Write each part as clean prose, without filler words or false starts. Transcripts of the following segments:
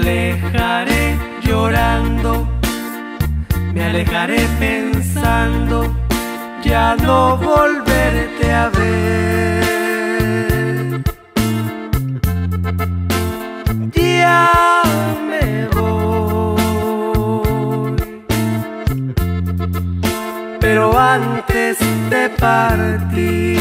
alejaré llorando, me alejaré pensando ya no volverte a ver. Ya me voy, pero antes de partir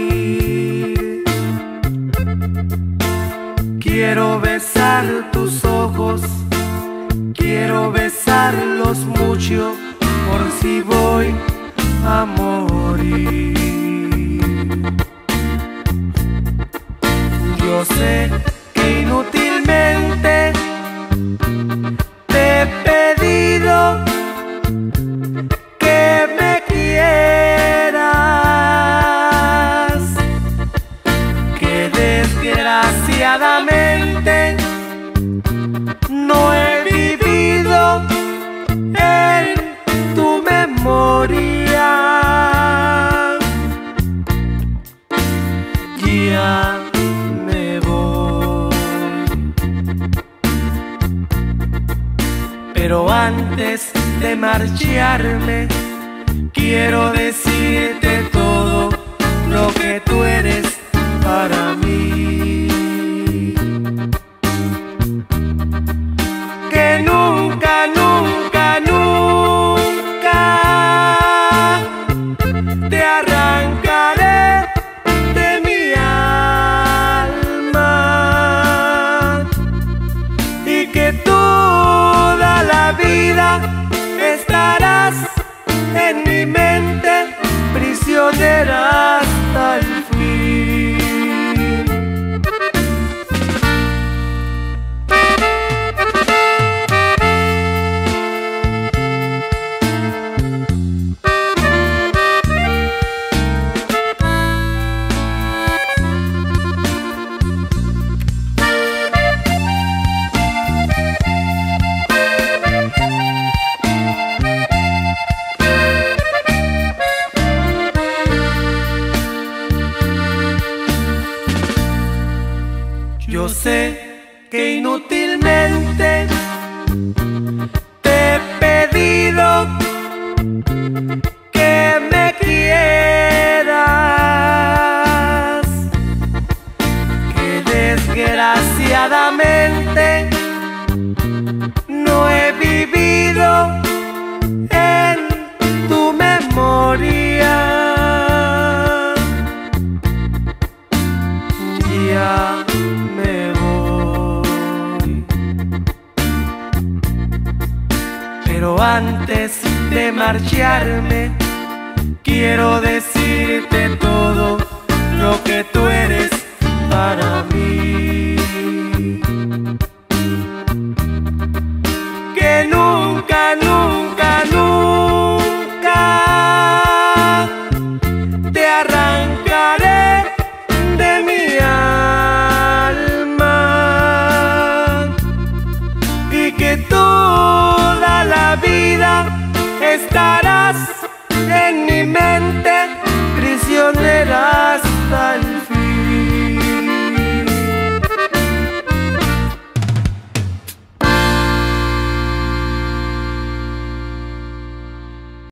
quiero besar tus ojos, quiero besarlos mucho por si voy a morir. Yo sé que inútilmente te he pedido que me quieras, que desgraciadamente no he vivido en tu memoria. Ya me voy, pero antes de marcharme quiero decirte todo lo que tú eres para mí. Que nunca, nunca, nunca te arrancaré de mi alma, y que toda la vida estarás en mi mente, prisionera hasta el fin. Yo sé que inútilmente te he pedido que me quieras, que desgraciadamente no he vivido en tu memoria. Ya me voy, pero antes de marcharme quiero decirte todo lo que tú eres para mí. Que nunca, nunca, nunca te arrancaré de mi alma, y que toda la vida estaré